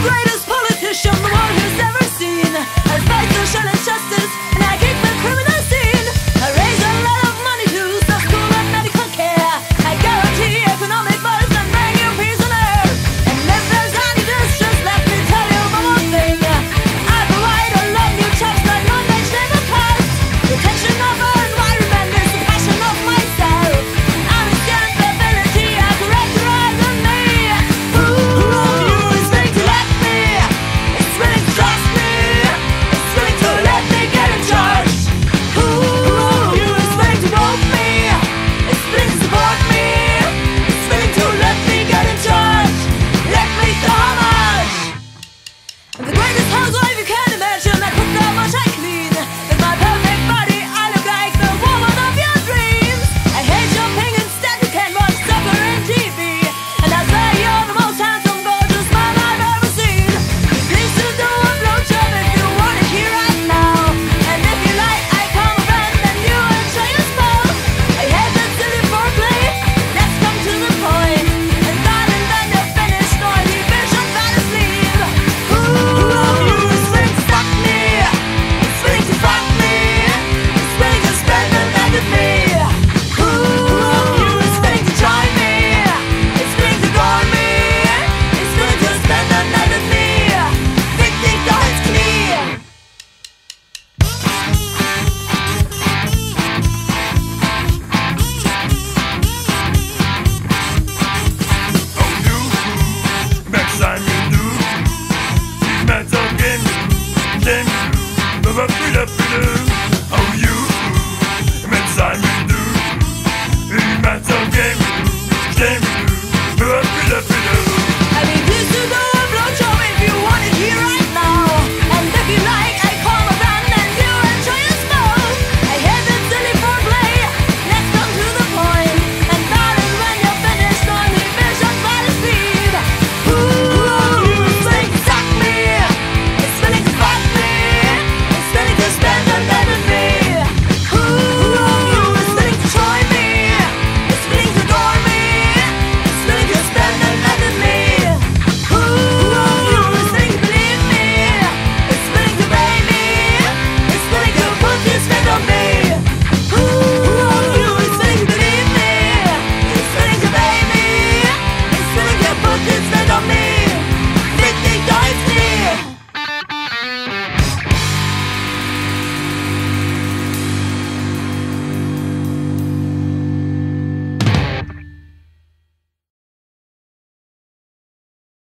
greatest politician the world has ever seen. I fight social injustice and I keep the criminal scene. I raise a lot of money to the school and medical care. I guarantee economic birth and bring you peace on earth. And if there's any distress, let me tell you one more thing. I provide a lot of new jobs that non-age never cost. Protection of our environment is the passion of myself. I understand the ability I characterize in me. Who of you is willing to let me? It's willing to trust me. It's willing to let me get in charge. Who of you is willing to vote me? It's willing to support me. It's willing to let me get in charge. Let me so much. I'm the greatest housewife you can imagine. I cook so much I clean. With my perfect body, I look like the woman of your dreams. I hate your pink instead you can watch soccer and TV. And I say you're the most handsome, gorgeous man I've ever seen. Please to do a blowjob if you want it here right now. And if you like, I come around and you enjoy your smell. I hate that silly foreplay. Let's come to the point. And darling, then you're finished, or the vision that is leave. Who of you is willing to fuck me? It's willing to fuck me. It's willing to spend the night with me. Who of you is willing to join me? It's willing to join me. It's willing to spend the night with me. Wichtig, doch ins Knie. Next time you do, these men talking, then, but plus